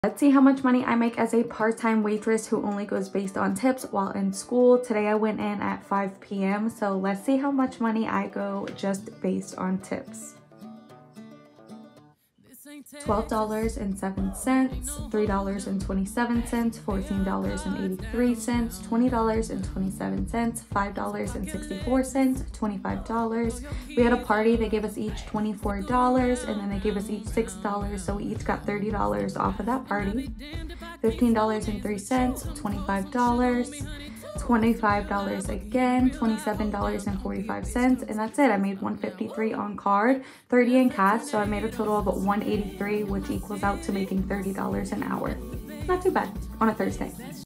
Let's see how much money I make as a part-time waitress who only goes based on tips while in school. Today I went in at 5 p.m. So let's see how much money I go just based on tips. $12.07, $3.27, $14.83, $20.27, $5.64, $25. We had a party. They gave us each $24 and then they gave us each $6, so we each got $30 off of that party. $15.03, $25, $25 again, $27.45, and that's it. I made $153 on card, $30 in cash, so I made a total of $183, which equals out to making $30 an hour. Not too bad on a Thursday.